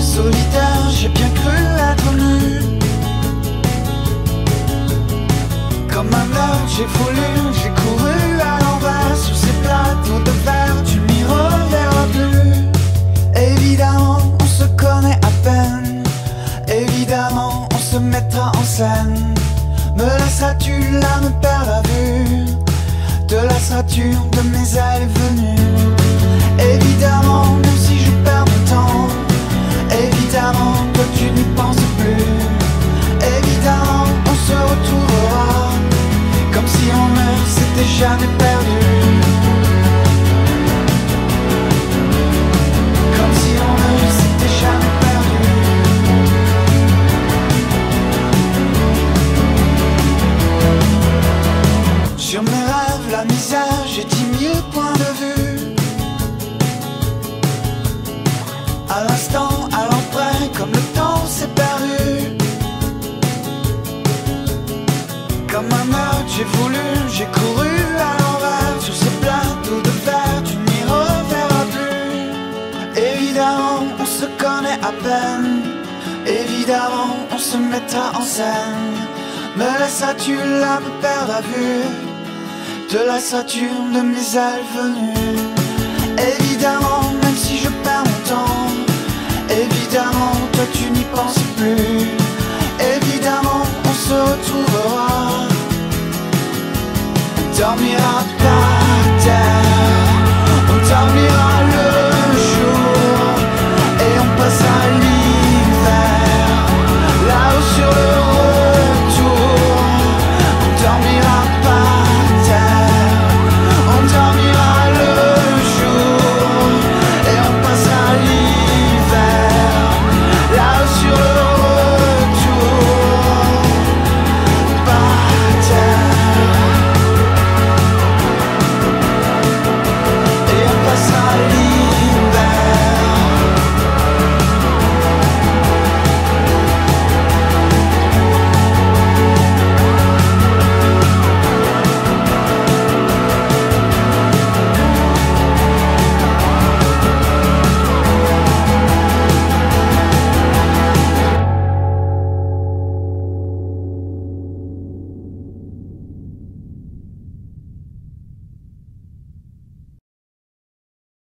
solitaire, j'ai bien cru être nu. Comme un meurtre, j'ai voulu, j'ai couru à l'envers sur ces plateaux de verre, tu n'y reverras plus. Évidemment, on se connaît à peine. Évidemment, on se mettra en scène. Me laisseras-tu là me perdre la vue? Te lasseras-tu de mes ailes venues? Évidemment, même si je perds mon temps. Évidemment, toi tu n'y penses plus. Évidemment, on se retrouvera comme si on ne s'était jamais perdu. Comme si on ne s'était jamais perdu. Sur mes rêves, la misère, j'ai 10 000 points de vue. À l'instant, à l'emprunt, comme le temps s'est perdu. Comme un meurtre, j'ai voulu, j'ai couru à l'envers sur ce plateau de verre, tu n'y reverras plus. Évidemment, on se connaît à peine. Évidemment, on se mettra en scène. Me laisseras-tu là me perdre à vue? Te lasseras-tu de mes ailes venues?